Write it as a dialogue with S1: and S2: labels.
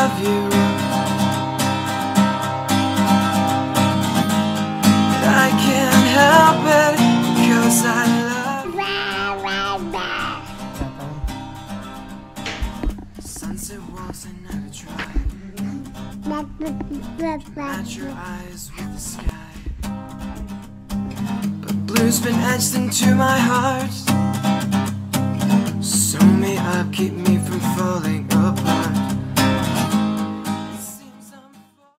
S1: love you. But I can't help it because I love you. Sunset walks I never tried. Match your eyes with the sky. But blue's been etched into my heart. Sew me up, keep me